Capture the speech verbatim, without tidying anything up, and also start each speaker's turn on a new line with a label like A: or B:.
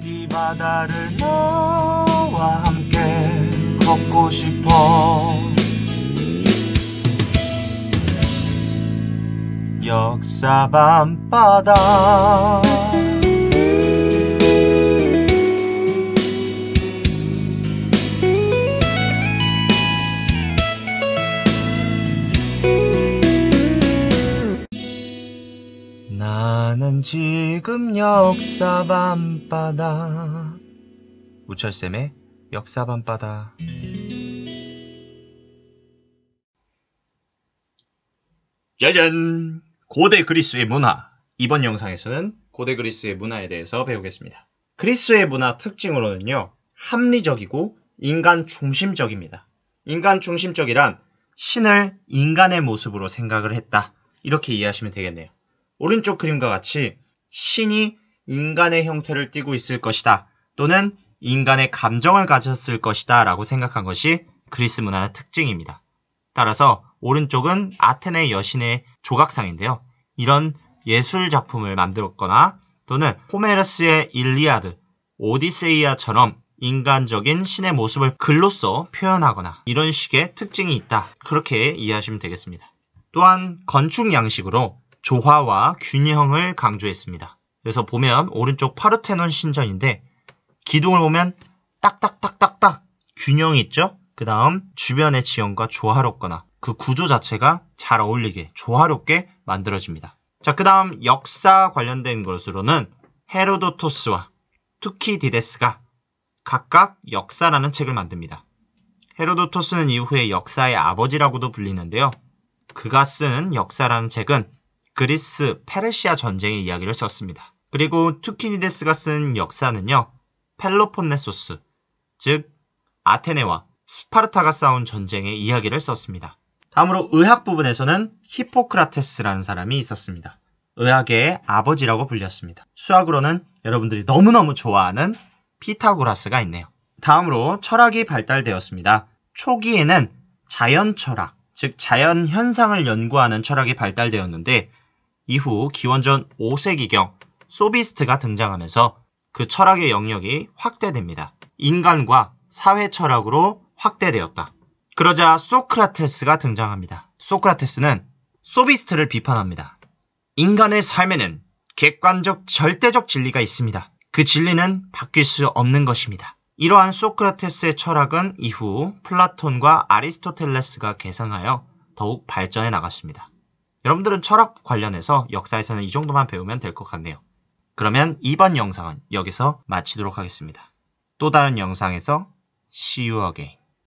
A: 이 바다를 너와 함께 걷고 싶어. 역사 밤바다. 나는 지금 역사 밤바다. 우철쌤의 역사 밤바다. 짜잔! 고대 그리스의 문화. 이번 영상에서는 고대 그리스의 문화에 대해서 배우겠습니다. 그리스의 문화 특징으로는요, 합리적이고 인간 중심적입니다. 인간 중심적이란 신을 인간의 모습으로 생각을 했다, 이렇게 이해하시면 되겠네요. 오른쪽 그림과 같이 신이 인간의 형태를 띠고 있을 것이다, 또는 인간의 감정을 가졌을 것이다 라고 생각한 것이 그리스 문화의 특징입니다. 따라서 오른쪽은 아테네 여신의 조각상인데요. 이런 예술 작품을 만들었거나 또는 호메로스의 일리아드, 오디세이아처럼 인간적인 신의 모습을 글로써 표현하거나 이런 식의 특징이 있다, 그렇게 이해하시면 되겠습니다. 또한 건축 양식으로 조화와 균형을 강조했습니다. 그래서 보면 오른쪽 파르테논 신전인데 기둥을 보면 딱딱딱딱딱 균형이 있죠? 그 다음 주변의 지형과 조화롭거나 그 구조 자체가 잘 어울리게 조화롭게 만들어집니다. 자, 그 다음 역사 관련된 것으로는 헤로도토스와 투키디데스가 각각 역사라는 책을 만듭니다. 헤로도토스는 이후에 역사의 아버지라고도 불리는데요. 그가 쓴 역사라는 책은 그리스 페르시아 전쟁의 이야기를 썼습니다. 그리고 투키디데스가 쓴 역사는요, 펠로폰네소스, 즉 아테네와 스파르타가 싸운 전쟁의 이야기를 썼습니다. 다음으로 의학 부분에서는 히포크라테스라는 사람이 있었습니다. 의학의 아버지라고 불렸습니다. 수학으로는 여러분들이 너무너무 좋아하는 피타고라스가 있네요. 다음으로 철학이 발달되었습니다. 초기에는 자연 철학, 즉 자연 현상을 연구하는 철학이 발달되었는데 이후 기원전 오 세기경 소비스트가 등장하면서 그 철학의 영역이 확대됩니다. 인간과 사회 철학으로 확대되었다. 그러자 소크라테스가 등장합니다. 소크라테스는 소비스트를 비판합니다. 인간의 삶에는 객관적 절대적 진리가 있습니다. 그 진리는 바뀔 수 없는 것입니다. 이러한 소크라테스의 철학은 이후 플라톤과 아리스토텔레스가 개성하여 더욱 발전해 나갔습니다. 여러분들은 철학 관련해서 역사에서는 이 정도만 배우면 될 것 같네요. 그러면 이번 영상은 여기서 마치도록 하겠습니다. 또 다른 영상에서 See you again.